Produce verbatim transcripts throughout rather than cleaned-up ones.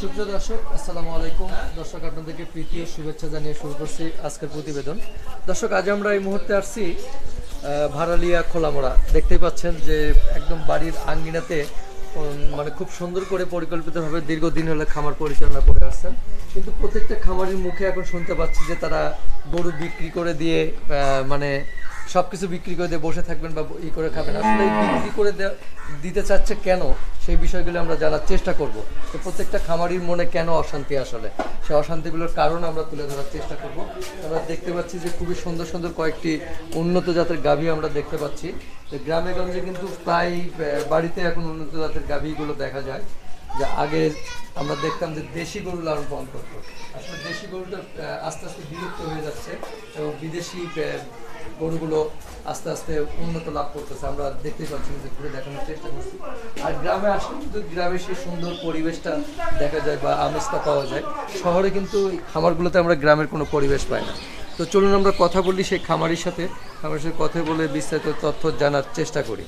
সুপ্রিয় দর্শক আসসালামু আলাইকুম। দর্শক আপনাদেরকে প্রীতি ও শুভেচ্ছা জানিয়ে শুরু করছি আজকের প্রতিবেদন। দর্শক আজ আমরা এই মুহূর্তে আসছি ভাড়ালিয়া খোলামোড়া। দেখতেই পাচ্ছেন যে একদম বাড়ির আঙ্গিনাতে মানে খুব সুন্দর করে পরিকল্পিতভাবে দীর্ঘদিন হলে খামার পরিচালনা করে আসছেন, কিন্তু প্রত্যেকটা খামারের মুখে এখন শুনতে পাচ্ছি যে তারা গরু বিক্রি করে দিয়ে মানে সব কিছু বিক্রি করে দিয়ে বসে থাকবেন বা ই করে খাবেন। আসলে বিক্রি করে দিতে চাচ্ছে কেন, সেই বিষয়গুলো আমরা জানার চেষ্টা করব। তো প্রত্যেকটা খামারির মনে কেন অশান্তি, আসলে সেই অশান্তিগুলোর কারণ আমরা তুলে ধরার চেষ্টা করব। আমরা দেখতে পাচ্ছি যে খুবই সুন্দর সুন্দর কয়েকটি উন্নত জাতের গাভী আমরা দেখতে পাচ্ছি। গ্রামে গঞ্জে কিন্তু প্রায় বাড়িতে এখন উন্নত জাতের গাভীগুলো দেখা যায়। যে আগে আমরা দেখতাম যে দেশি গরু লালন পালন করতো, আসলে দেশি গরুটা আস্তে আস্তে বিলুপ্ত হয়ে যাচ্ছে এবং বিদেশি গরুগুলো আস্তে আস্তে উন্নত লাভ করতেছে। আমরা দেখতেই পাচ্ছি, যে ঘুরে দেখানোর চেষ্টা করছি। আর গ্রামে আসলে কিন্তু গ্রামে সেই সুন্দর পরিবেশটা দেখা যায় বা আমেজটা পাওয়া যায়। শহরে কিন্তু খামারগুলোতে আমরা গ্রামের কোনো পরিবেশ পাই না। তো চলুন আমরা কথা বলি সেই খামারির সাথে, খামারের সাথে কথা বলে বিস্তারিত তথ্য জানার চেষ্টা করি।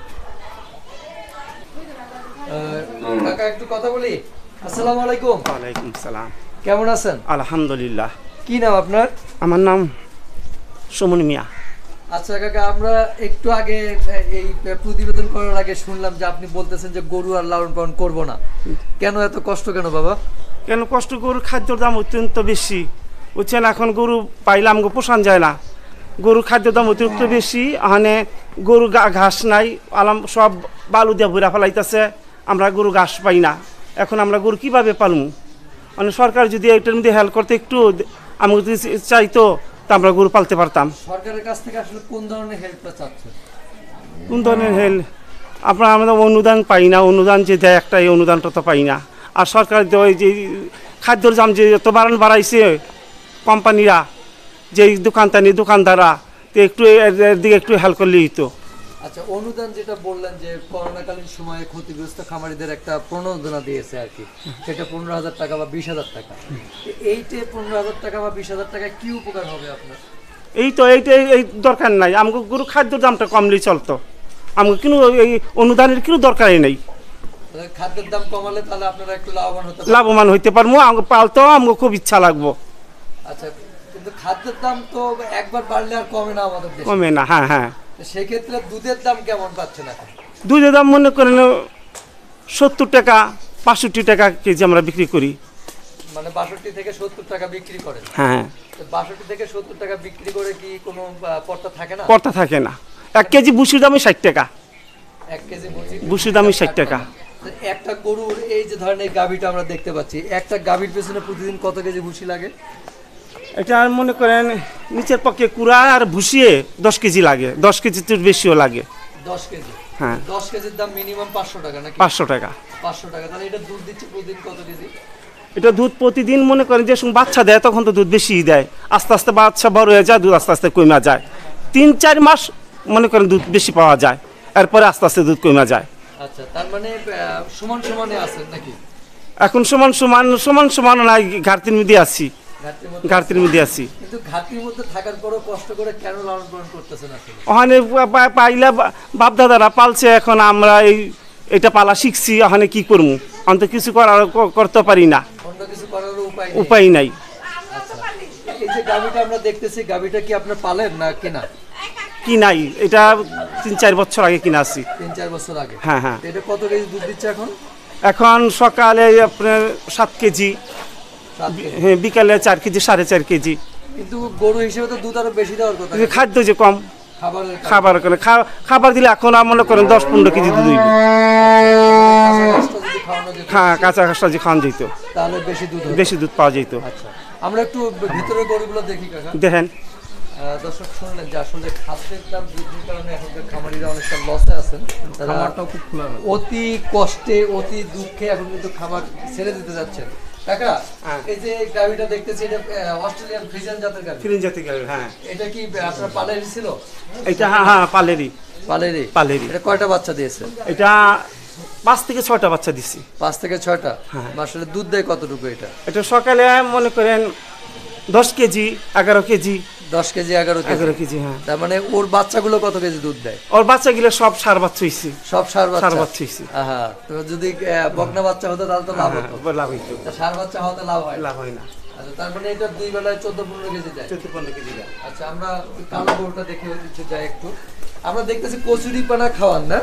কাকা একটু কথা বলি। আসসালামু আলাইকুম। ওয়ালাইকুম সালাম। কেমন আছেন? আলহামদুলিল্লাহ। কি নাম আপনার? আমার নাম সুমন মিয়া। আচ্ছা কাকা, আমরা একটু আগে এই প্রতিবেদন করার আগে শুনলাম যে আপনি বলতেছেন যে গরু আর লালন পালন করবো না। কেন এত কষ্ট কেন বাবা? কেন কষ্ট? গরুর খাদ্যর দাম অত্যন্ত বেশি, বুঝছেন। এখন গরু পাইলে আমাকে পোষান যায় না, গরুর খাদ্যের দাম অতিরিক্ত বেশি। মানে গরু ঘাস নাই, আলাম সব বালু দিয়ে ভরা ফেলাইতেছে, আমরা গরু ঘাস পাই না। এখন আমরা গরু কীভাবে পালবো? মানে সরকার যদি এটার মধ্যে হেল্প করতে একটু আমাকে যদি চাইতো তা আমরা গরু পালতে পারতাম। সরকারের কাছ থেকে আসলে কোন ধরনের হেল্পটা চাচ্ছেন? কোন ধরনের হেল্প? আপনারা আমাদের অনুদান পাই না, অনুদান যে দেয় একটা, এই অনুদানটা তো পাই না। আর সরকার ওই যে খাদ্যর দাম যে এত বাড়ান বাড়াইছে কোম্পানিরা, যে দোকানদানি দোকানদাররা, তো একটু এর দিকে একটু হেল্প করলেই তো। আচ্ছা, অনুদান যেটা বললেন যে করোনাকালীন সময়ে ক্ষতিগ্রস্ত খামারিদের একটা প্রণোদনা দিয়েছে আর কি, সেটা পনেরো হাজার টাকা বা বিশ হাজার টাকা। এইটা পনেরো হাজার টাকা বা বিশ হাজার টাকা কি উপকার হবে আপনার? এই তো এইটা এই দরকার নাই, আমাকে গরু খাদ্যর দামটা কমলেই চলতো, আমাকে কিন্তু এই অনুদানের কিন্তু দরকারই নেই। খাদ্যের দাম কমালে তাহলে আপনারা একটু লাভবান হতে লাভবান হইতে পারবো, আমাকে পালতেও আমাকে খুব ইচ্ছা লাগবো। আচ্ছা, কিন্তু খাদ্যের দাম তো একবার বাড়লে আর কমে না আমাদের দেশে। কমে না, হ্যাঁ হ্যাঁ। সেক্ষেত্রে দুধের দাম কেমন পাচ্ছেন এখন? দুধের দাম মনে করেন সত্তর টাকা বাষট্টি টাকা কেজি আমরা বিক্রি করি। মানে বাষট্টি থেকে সত্তর টাকা বিক্রি করেন? হ্যাঁ। বাষট্টি থেকে সত্তর টাকা বিক্রি করে কি কোনো পর্তা থাকে না? পর্তা থাকে না। এক কেজি ভুসির দামই ষাট টাকা। এক কেজি ভুসির দামই ষাট টাকা। একটা গরুর এই যে ধরেন এই গাভীটা আমরা দেখতে পাচ্ছি, একটা গাভীর পেছনে প্রতিদিন কত কেজি ভুসি লাগে? এটা মনে করেন নিচের পক্ষে কুড়া আর ভুসিয়ে দশ কেজি লাগে, দশ কেজি তো বেশিও লাগে। দশ কেজি? হ্যাঁ। দশ কেজির দাম মিনিমাম পাঁচশো টাকা নাকি? পাঁচশো টাকা। পাঁচশো টাকা। তাহলে এটা দুধ দিচ্ছে প্রতিদিন কত কেজি? এটা দুধ প্রতিদিন মনে করেন যে সময় বাচ্চা দেয় তখন তো দুধ বেশি দেয়, আস্তে আস্তে বাচ্চা বড় হয়ে যায়, দুধ আস্তে আস্তে কমে যায়। তিন চার মাস মনে করেন দুধ বেশি পাওয়া যায়, এরপরে আস্তে আস্তে দুধ কমে যায়। আচ্ছা, তার মানে সমান সমানে আছেন নাকি এখন? সমান সমান সমান সমান নাই, ঘাটতির মধ্যে আছি, ঘাটতির মধ্যে আছি। কিন্তু ঘাটতির মধ্যে থাকার পরও কষ্ট করে কেন লালন পালন করতেছেন আসলে? ওখানে পাইলে বাপ দাদারা পালছে, এখন আমরা এই এটা পালা শিখছি, ওখানে কি করবো? অন্ত কিছু করার করতে পারি না, অন্য কিছু করার উপায় উপায় নাই। আচ্ছা, এই যে গাভীটা আমরা দেখতেছি, গাভীটা কি আপনার পালেন না কেনা? কি নাই, এটা তিন চার বছর আগে কিনা আছি। তিন চার বছর আগে? হ্যাঁ হ্যাঁ। এটা কত কেজি দুধ দিচ্ছে এখন? এখন সকালে আপনার সাত কেজি, হ্যাঁ, বিকালে চার কেজি সাড়ে চার কেজি। কিন্তু গরু হিসেবে তো দুধ আরো বেশি দেওয়ার কথা। খাদ্য যে কম, খাবার করে খাবার দিলে এখন মনে করেন দশ পনেরো কেজি দুধ হইব। হ্যাঁ, কাঁচা ঘাসটা যে খাওয়ান যেত তাহলে বেশি দুধ বেশি দুধ পাওয়া যেত। আচ্ছা, আমরা একটু ভিতরে গরুগুলো দেখি কাকা। দেখেন দর্শক, শুনলেন যে আসলে খাদ্যের দাম বৃদ্ধির কারণে এখনকার খামারিরা অনেকটা লসে আছেন। খামারটাও খুব খোলা, অতি কষ্টে অতি দুঃখে এখন কিন্তু খাবার ছেড়ে দিতে যাচ্ছেন। কাকা, এই যে গাভীটা দেখতেছি, এটা অস্ট্রেলিয়ান ফ্রিজিয়ান জাতের গাভী। ফ্রিজিয়ান জাতের গাভী, হ্যাঁ। এটা কি আপনার পালেরই ছিল? এটা হ্যাঁ হ্যাঁ পালেরই। পালেরই? পালেরই। এটা কয়টা বাচ্চা দিয়েছে? এটা পাঁচ থেকে ছয়টা বাচ্চা দিছি। পাঁচ থেকে ছয়টা? হ্যাঁ। আসলে দুধ দেয় কতটুকু এটা? এটা সকালে মনে করেন দশ কেজি এগারো কেজি। দশ কেজি এগারো কেজি এগারো কেজি হ্যাঁ। তার মানে ওর বাচ্চাগুলো কত কেজি দুধ দেয়? ওর বাচ্চাগুলো সব সার বাচ্চা হইছে, সব সার বাচ্চা সার বাচ্চা হইছে। আহা, তো যদি আহ, বকনা বাচ্চা হতো তাহলে তো লাভ হতো, হ্যাঁ, লাভ হইতো, তা সার বাচ্চা হতে লাভ হয় না। লাভ হয় না। আচ্ছা, তার মানে এটা দুই বেলায় চোদ্দ পনেরো কেজি দেয়। চোদ্দ পনেরো কেজি দেয়। আচ্ছা, আমরা ওই কালো গরুটা দেখে দিতে যাই একটু। আমরা দেখতেছি কচুরি পানা খাওয়ান না?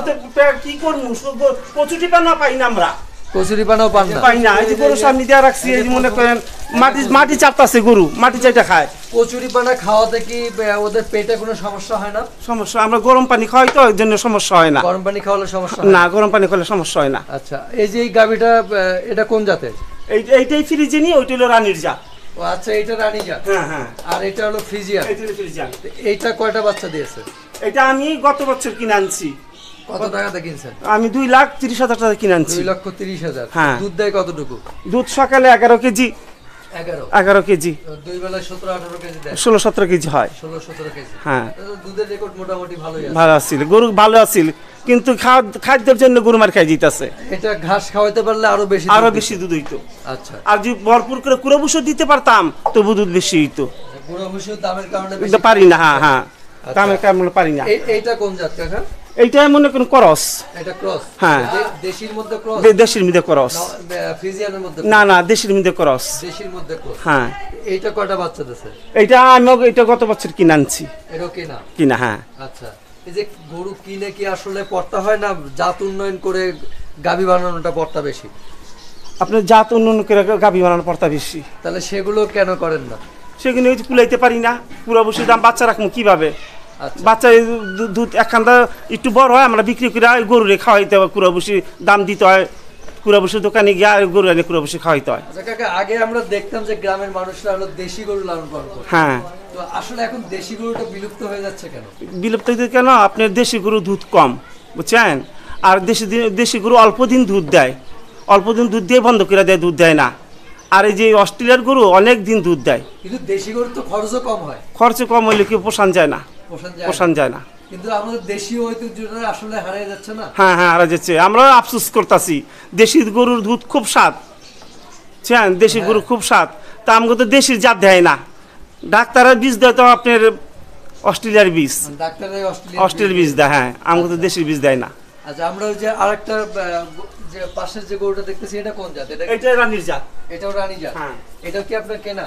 কি করবো, কচুটি পানা পাই না আমরা, কচুরি পানাও পান না? পাই না। এই যে গরু সামনে দিয়ে রাখছি, এই যে মনে করেন মাটি মাটি চাপতাছে গরু, মাটি চাইটা খায়। কচুরি পানা খাওয়াতে কি আহ, ওদের পেটে কোনো সমস্যা হয় না? সমস্যা, আমরা গরম পানি খাওয়াই তো, এর জন্য সমস্যা হয় না। গরম পানি খাওয়ালে সমস্যা হয় না, গরম পানি খাওয়ালে সমস্যা হয় না। আচ্ছা, এই যে এই গাভীটা আহ, এটা কোন জাতের? এই এইটাই ফ্রিজে নিয়ে, ওইটা হলো রানীর জাত। ও আচ্ছা, এটা রানী জাত। হ্যাঁ হ্যাঁ। আর এটা হলো ফ্রিজিয়ান। এইটা হলো ফ্রিজিয়ান। এইটা কয়টা বাচ্চা দিয়েছে? এটা আমি গত বছর কিনে আনছি। কত টাকাতে কিনছেন? আমি দুই লাখ তিরিশ হাজার টাকা কিনে আনছি। দুই লক্ষ তিরিশ হাজার। হ্যাঁ। দুধ দেয় কতটুকু? দুধ সকালে এগারো কেজি, এগারো এগারো কেজি, দুই বেলায় সতেরো আঠারো কেজি দেয়। ষোলো সতেরো কেজি হয়। ষোলো সতেরো কেজি। হ্ঁ, তাহলে দুধের রেকর্ড মোটামুটি ভালোই আছে। ভালো আছিল, গরু ভালো আছিল, কিন্তু খাদ- খাদ্যের জন্য গরু মার খাই দিতেছে। এটা ঘাস খাওয়াইতে পারলে আরো বেশি আরো দুধ বেশি দুধ হইতো। দিত। আচ্ছা, আর যদি ভরপুর করে কুড়াবুসো দিতে পারতাম তবু দুধ বেশি হইতো। গুঁড়ো ভুষির দামের কারণে কিন্তু বেশি পারি না। হ্যাঁ হ্যাঁ, দামে কেমন পারি না। এই- এইটা কোন জাত কাকা? এইটাই মনে করুন করস। এটা ক্রস? হ্যাঁ। দে- দেশির মধ্যে ক্রস? দে- দেশির মধ্যে করস। না, আহ, ফ্রিজিয়ানের মধ্যে না cross? না, দেশির মধ্যে করস। দেশির মধ্যে ক্রস। হ্যাঁ, এইটা কয়টা বাচ্চা দিছে? এইটা আমি এটা গত বছর কিনে আনছি। এরও কিনা? কিনা হ্যাঁ। আচ্ছা, এই যে গরু কিনে কি আসলে পড়তা হয় না জাত উন্নয়ন করে গাভী বানানোটা পড়তা বেশি? আপনার জাত উন্নয়ন করে গাভী বানানোর পড়তা বেশি। তাহলে সেগুলো কেন করেন না? সেখানে ওই যে কুলাইতে পারি না, পুরা বসে দাম বাচ্চা রাখবো কিভাবে? আচ্ছা, বাচ্চা দু- দুধ একখানটা একটু বড় হয়, আমরা বিক্রি করে গরু রে খাওয়াইতে হয়, কুড়া বসে দাম দিতে হয়, কুড়া বসে দোকানে গিয়ে আর গরু এনে কুড়া বসে খাওয়াইতে হয়। আচ্ছা কাকা, আগে আমরা দেখতাম যে গ্রামের মানুষরা হলো দেশি গরু লালন পালন করত। হ্যাঁ, তো আসলে এখন দেশি গরুটা বিলুপ্ত হয়ে যাচ্ছে কেন? বিলুপ্ত হইতে কেন? আপনার দেশি গরু দুধ কম, বুঝছেন? আর দেশি দি- দেশি গরু অল্প দিন দুধ দেয়, অল্প দিন দুধ দিয়ে বন্ধ করে দেয়, দুধ দেয় না। আর এই যে অস্ট্রেলিয়ার গরু অনেক দিন দুধ দেয়। কিন্তু দেশি গরু তো খরচও কম হয়। খরচ কম হইলে কি পোষান যায় না, পোষণ যায় পোষান না। যায় না। কিন্তু আমাদের দেশীয় ঐতিহ্যটা আসলে হারিয়ে যাচ্ছে না। হ্যাঁ হ্যাঁ, আর যাচ্ছে, আমরা আফসোস করতেছি। দেশি গরুর দুধ খুব স্বাদ, বুঝছেন? দেশি গরু খুব স্বাদ, তা আমাকে তো দেশির জাত দেয় না। ডাক্তারের বীজ দেয় তো আপনার অস্ট্রেলিয়ার বীজ, ডাক্তাররাই অস্ট্রেলিয়ার বীজ দেয়। হ্যাঁ, আমাকে তো দেশির বীজ দেয় না। আচ্ছা, আমরা ওই যে আরেকটা আহ, যে পাশের যে গরুটা দেখতেছি এটা কোন জাত? এটা এটা রানীর জাত। এটাও রানী জাত? হ্যাঁ। এটাও কি আপনার কেনা?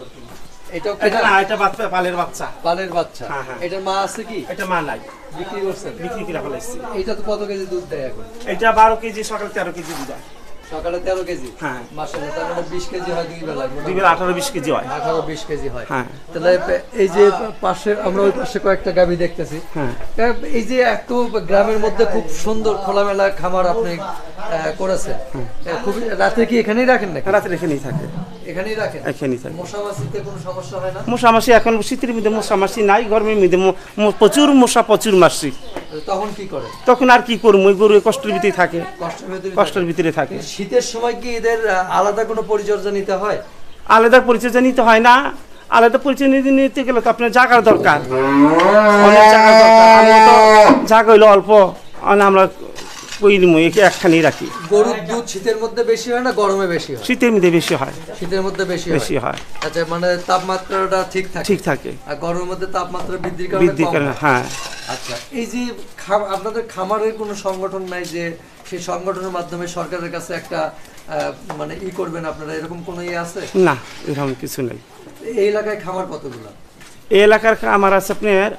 এটাও এটা কেনা? না, এটা বাচ্চা, পালের বাচ্চা। পালের বাচ্চা? হ্যাঁ, হ্যাঁ। এটার মা আছে কি? এটা মা নাই, বিক্রি করছেন? বিক্রি করে ফেলাইছি। এটা তো কত কেজি দুধ দেয় এখন? এটা বারো কেজি, সকালে তেরো কেজি দুধ হয়। সকালে তেরো কেজি? হ্যাঁ। মাসে তার মানে বিশ কেজি হয় দুই বেলায়? দুই বেলা আঠারো বিশ কেজি হয়। আঠারো বিশ কেজি হয়। হ্যাঁ। তাহলে এই যে পাশে আমরা ওই পাশে কয়েকটা গাভী দেখতেছি। হ্যাঁ। এই যে একটু গ্রামের মধ্যে খুব সুন্দর খোলামেলা খামার আপনি আহ, করেছেন, খুবই রাতে কি এখানেই রাখেন নাকি? রাত্রে এখানেই থাকে, এখানেই রাখেন? এখানেই থাকে। মশা মাছিতে কোনো সমস্যা হয় না? মশামাছি এখন শীতের মধ্যে মশামাছি নাই, গরমের মধ্যে ম- ম- প্রচুর মশা, প্রচুর মাসি। তখন কি করে? তখন আর কি করবো, ওই গরু কষ্টের ভিতরে থাকে, কষ্টের ভেতরে কষ্টের ভিতরে থাকে। শীতের সময় কি এদের আহ, আলাদা কোনো পরিচর্যা নিতে হয়? আলাদা পরিচর্যা নিতে হয় না। আলাদা পরিচয় নিতে নিতে গেলে তো আপনার জায়গার দরকার, অনেক জায়গার দরকার। আমরা তো জায়গা হইলো অল্প, মানে আমরা ওই একখানেই রাখি। গরুর দুধ শীতের মধ্যে বেশি হয় না গরমে বেশি হয়? শীতের মধ্যে বেশি হয়, শীতের মধ্যে বেশি বেশি হয়। হয়। আচ্ছা, মানে তাপমাত্রাটা ঠিক থাকে? ঠিক থাকে, আর গরমের মধ্যে তাপমাত্রা বৃদ্ধির কারণে বৃদ্ধি কম করে। হয়। হ্যাঁ। আচ্ছা, এই যে খাম- আপনাদের খামারের কোনো সংগঠন নাই যে সেই সংগঠনের মাধ্যমে সরকারের কাছে একটা আহ, মানে ই করবেন আপনারা, এরকম কোনো ইয়ে আছে? না, এরকম কিছু নেই। এই এলাকায় খামার কতগুলো? এই এলাকার আমার আছে আপনার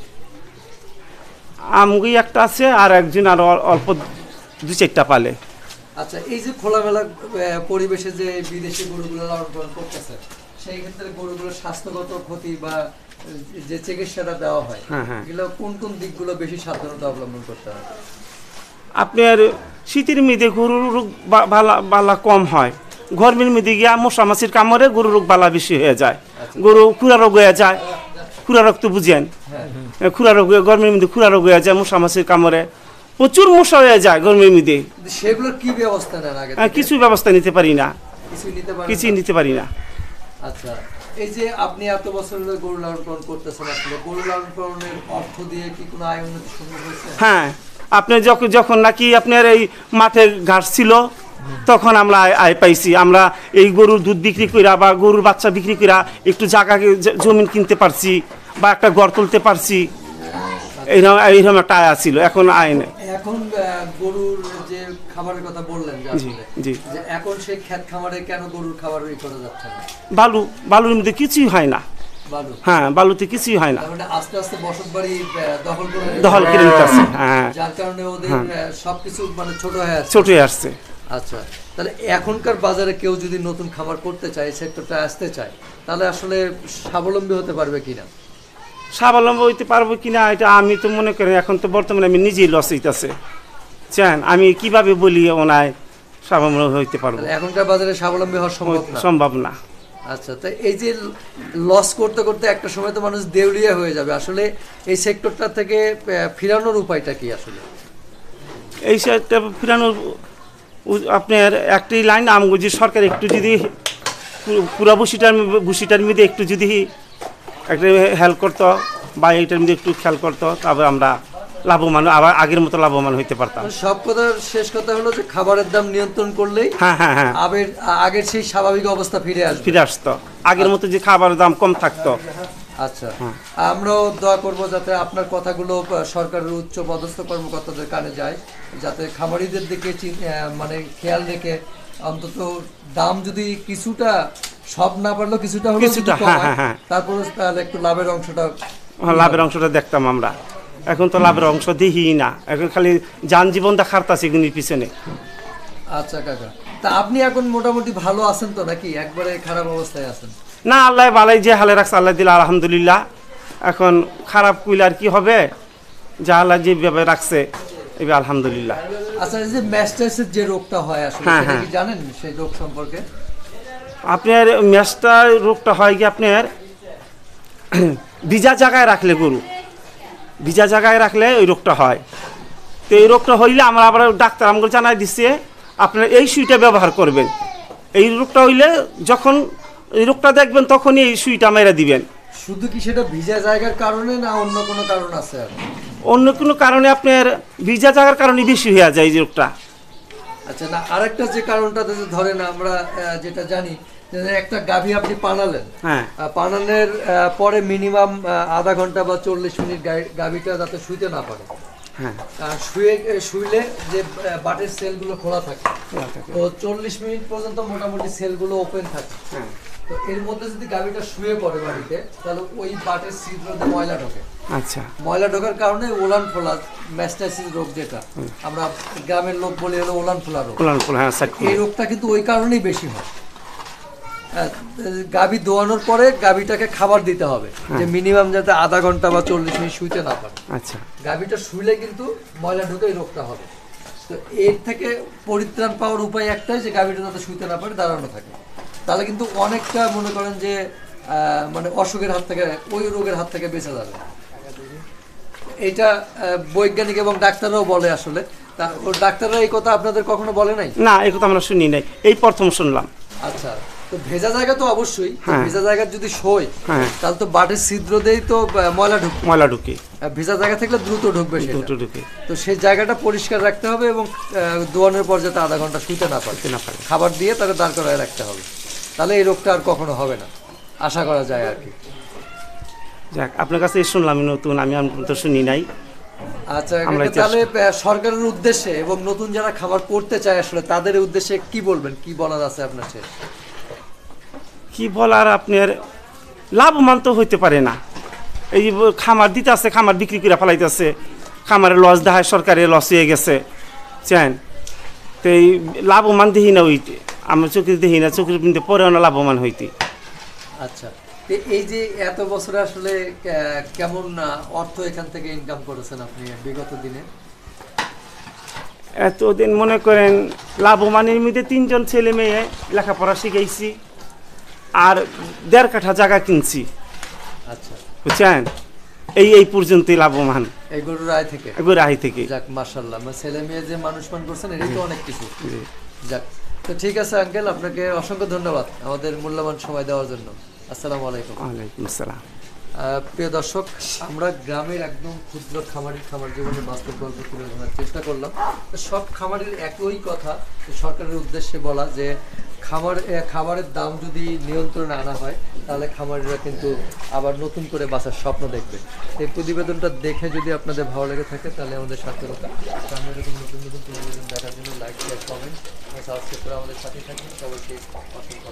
আমগুই একটা আছে, আর একজন আর অল্প দু চারটা পালে। আচ্ছা, এই যে খোলামেলা আহ, পরিবেশে যে বিদেশি গরুগুলো লালন পালন করতেছে, সেই ক্ষেত্রে গরুগুলোর স্বাস্থ্যগত ক্ষতি বা আহ, যে চিকিৎসাটা দেওয়া হয়, হ্যাঁ, হ্যাঁ। এগুলো কোন কোন দিকগুলো বেশি সাবধানতা অবলম্বন করতে হয়? আপনার শীতের মধ্যে গরুর রোগ বা- বালা বালা কম হয়, গরমের মধ্যে গিয়া মশা মাছির কামড়ে গরুর রোগ বালা বেশি হয়ে যায়, গরু খুরা রোগ হয়ে যায়। খুরা রোগ তো বুঝেন, খুরা রোগ, গরমের মধ্যে খুরা রোগ হয়ে যায় মশা মাছির কামড়ে, প্রচুর মশা হয়ে যায় গরমের মধ্যে। কিন্তু সেগুলোর কি ব্যবস্থা নেন আগে আর থেকে? কিছু ব্যবস্থা নিতে পারি না, কিছুই নিতে পারেন কিছুই না? নিতে পারি না। আচ্ছা, এই যে আপনি এত বছর ধরে গরু লালন পালন করতেছেন, আসলে গরু লালন পালনের অর্থ দিয়ে কি কোনো আয় উন্নতি সম্ভব হয়েছে? হ্যাঁ, আপনার যখন যখন নাকি আপনার এই মাঠে ঘাস ছিল, তখন আমরা আয়- আয় পাইছি। আমরা এই গরুর দুধ বিক্রি কইরা বা গরুর বাচ্চা বিক্রি কইরা একটু জায়গা জ- জমিন কিনতে পারছি বা একটা ঘর তুলতে পারছি, এইরকম এইরকম একটা আয় ছিল, এখন আয় নেই। এখন আহ, গরুর যে খাবারের কথা বললেন যে জি আসলে জি যে এখন সেই ক্ষেত খামারে কেন গরুর খাবার ই করা যাচ্ছে না? বালু, বালুর মধ্যে কিছুই হয় না। বালু, হ্যাঁ, বালুতে কিছুই হয় না, তার মানে আস্তে আস্তে বসত বাড়ি আহ, দখল করে নিচ্ছে। দখল করে নিতেছে। হ্যাঁ, যার কারণে ওদের আহ, সবকিছু মানে ছোট হয়ে আসছে। ছোট হয়ে আসছে। আচ্ছা, তাহলে এখনকার বাজারে কেউ যদি নতুন খামার করতে চায়, সেক্টরটা আসতে চায়, তাহলে আসলে স্বাবলম্বী হতে পারবে কিনা? স্বাবলম্বী হইতে পারবো কিনা এটা আমি তো মনে করি এখন তো বর্তমানে আমি নিজেই লস হইতেছে। চান আমি কিভাবে বলি ওনায় স্বাবলম্বী হইতে পারবো? তাহলে এখনকার বাজারে স্বাবলম্বী হওয়া সম্ভব না। সম্ভব না। আচ্ছা, তো এই যে লস করতে করতে একটা সময় তো মানুষ দেউলিয়া হয়ে যাবে, আসলে এই সেক্টরটা থেকে আহ, ফিরানোর উপায়টা কি আসলে? এই সাইডটা ফিরানোর উ- আপনার একটি লাইন আমগো যে সরকার একটু যদি পু- পুরা বসিটার বসিটার মধ্যে একটু যদি একটা হেল্প করতো বা এইটার মধ্যে একটু খেয়াল করতো, তবে আমরা লাভবান আবার আগের মতো লাভবান হইতে পারতাম। মানে সব কথার শেষ কথা হলো যে খাবারের দাম নিয়ন্ত্রণ করলেই হ্যাঁ হ্যাঁ হ্যাঁ, আগের আগের সেই স্বাভাবিক অবস্থা ফিরে আসবে। ফিরে আসতো, আগের মতো যে খাবারের দাম কম থাকতো। আচ্ছা, আমরাও দোয়া করব যাতে আপনার কথাগুলো আহ, সরকারের উচ্চ পদস্থ কর্মকর্তাদের কানে যায়, যাতে খামারিদের দিকে চিন- আহ, মানে খেয়াল রেখে অন্তত দাম যদি কিছুটা, সব না পারলেও কিছুটা হলেও কিছুটা, যদি হ্যাঁ, কমায়, হ্যাঁ, হ্যাঁ। তারপরে তাহলে একটু লাভের অংশটা। হ্যাঁ, লাভের অংশটা দেখতাম আমরা, এখন তো লাভের অংশ দেখি না, এখন খালি যান জীবন দেখারতাছি এগুলির পিছনে। আচ্ছা কাকা, তা আপনি এখন মোটামুটি ভালো আছেন তো নাকি একবারে খারাপ অবস্থায় আছেন? না, আল্লাহ বালাই যে হালে রাখছে আল্লাহ দিল আলহামদুলিল্লাহ। এখন খারাপ কইলে আর কি হবে, যা আল্লাহ যেভাবে রাখছে এবার আলহামদুলিল্লাহ। আচ্ছা, এই যে ম্যাস্টাইসের যে রোগটা হয় আসলে হ্যাঁ, সেটা হ্যাঁ। কি জানেন সেই রোগ সম্পর্কে? আপনার ম্যাচটা রোগটা হয় কি আপনার ভিজা জায়গায় রাখলে, গরু ভিজা জায়গায় রাখলে ওই রোগটা হয়। তো এই রোগটা হইলে আমরা আবার ডাক্তার আমাকে জানাই দিচ্ছে আপনারা এই সুইটা ব্যবহার করবেন। এই রোগটা হইলে যখন এই রোগটা দেখবেন তখনই এই সুইটা মেরে দিবেন। শুধু কি সেটা ভিজা জায়গার কারণে না অন্য কোনো কারণ আছে আর? অন্য কোনো কারণে আপনার ভিজা জায়গার কারণে বেশি হয়ে যায় এই রোগটা। আচ্ছা, না আরেকটা যে কারণটা যে ধরেন আমরা আহ, যেটা জানি যে একটা গাভী আপনি পানালেন, হ্যাঁ আহ, পানানোর আহ, পরে মিনিমাম আধা ঘন্টা বা চল্লিশ মিনিট গাই- গাভীটা যাতে শুইতে না পারে। হ্যাঁ আর শুয়ে শুইলে যে আহ, বাটের সেলগুলো খোলা থাকে, তো চল্লিশ মিনিট পর্যন্ত মোটামুটি সেলগুলো ওপেন থাকে। হ্যাঁ তো এর মধ্যে যদি গাভীটা শুয়ে পড়ে বাড়িতে, তাহলে ওই বাটের ছিদ্রতে ময়লা ঢোকে। আচ্ছা ময়লা ঢোকার কারণে ওলান ফোলা, ম্যাস্টাইসিস রোগ যেটা আমরা গ্রামের লোক বলি হলো ওলান ফোলা রোগ, কোলান কোলা, হ্যাঁ সাইড এই রোগটা কিন্তু ওই কারণেই বেশি হয়। আহ, গাভী দোয়ানোর পরে গাভীটাকে খাবার দিতে হবে যে মিনিমাম যাতে আধা ঘন্টা বা চল্লিশ মিনিট শুইতে না পারে। আচ্ছা গাভীটা শুইলে কিন্তু ময়লা ঢুকে এই রোগটা হবে। তো এর থেকে পরিত্রাণ পাওয়ার উপায় একটাই যে গাভীটা যাতে শুইতে না পারে, দাঁড়ানো থাকে, তাহলে কিন্তু অনেকটা মনে করেন যে আহ, মানে অসুখের হাত থেকে, ওই রোগের হাত থেকে বেঁচে যাবে। এটা আহ, বৈজ্ঞানিক এবং ডাক্তাররাও বলে আসলে। তা ওর ডাক্তাররা এই কথা আপনাদের কখনো বলে নাই? না, এই কথা আমরা শুনি নাই, এই প্রথম শুনলাম। আচ্ছা, তো ভেজা জায়গা তো অবশ্যই, তো হ্যাঁ। ভেজা জায়গা যদি শোয় হ্যাঁ তাহলে তো বাটের ছিদ্র দিয়েই তো আহ, ময়লা ঢুকবে। ময়লা ঢুকে, আর ভেজা জায়গা থাকলে দ্রুত ঢুকবে সেটা। দুটো ঢুকে তো সেই জায়গাটা পরিষ্কার রাখতে হবে এবং আহ, দোয়ানোর পর যাতে আধা ঘন্টা শুইতে না পারে, না পারে। খাবার দিয়ে তাকে দাঁড় করায় রাখতে হবে, তাহলে এই রোগটা আর কখনো হবে না, আশা করা যায় আর কি। যাক, আপনার কাছে এই শুনলাম নতুন, আমি আমি তো শুনি নাই। আচ্ছা, আমরা কাকা, তাহলে আহ, সরকারের উদ্দেশ্যে এবং নতুন যারা খাবার করতে চায় আসলে তাদের উদ্দেশ্যে কি বলবেন, কি বলার আছে আপনার শেষ? কি বলার, আপনার লাভবান তো হইতে পারে না। এই যে খামার দিতে আছে, খামার বিক্রি করে ফেলাইতেছে, খামারের লস দেখায়, সরকারের লস হয়ে গেছে চেন। তো এই লাভবান দেখি না ওইতে, আমরা চোখে দেখি না, চোখের কিন্তু পরেও না লাভবান হইতে। আচ্ছা, তো এই যে এত বছরে আসলে কে- কেমন আহ, অর্থ এখান থেকে ইনকাম করেছেন আপনি বিগত দিনে? এতদিন মনে করেন লাভবানের মধ্যে তিনজন ছেলে মেয়ে লেখাপড়া শিখাইছি, আর দেড় কাঠা জায়গা কিনছি, আচ্ছা, বুঝছেন। এই এই পর্যন্তই লাভবান এই গরুর আয় থেকে? গোরাহি থেকে। যাক, মাশাআল্লাহ, আমার ছেলে মেয়ে যে মানুষ মান করছেন এটাই তো অনেক কিছু। জি। যাক, তো ঠিক আছে আঙ্কেল, আপনাকে অসংখ্য ধন্যবাদ আমাদের মূল্যবান সময় দেওয়ার জন্য। আসসালামু আলাইকুম। ওয়ালাইকুম আসসালাম। প্রিয় দর্শক, আমরা গ্রামের একদম ক্ষুদ্র খামারের খামার জীবনের বাস্তব গল্প তুলে ধরার চেষ্টা করলাম। সব খামারের একই কথা সরকারের উদ্দেশ্যে বলা যে খাবার খাবারের দাম যদি নিয়ন্ত্রণে আনা হয় তাহলে খামারিরা কিন্তু আবার নতুন করে বাঁচার স্বপ্ন দেখবে। এই প্রতিবেদনটা দেখে যদি আপনাদের ভালো লেগে থাকে তাহলে আমাদের সাথে কথা আমরা এরকম নতুন নতুন প্রতিবেদন দেখার জন্য লাইক শেয়ার কমেন্ট সাবস্ক্রাইব করে আমাদের সাথে থাকবেন। সবাইকে অসংখ্য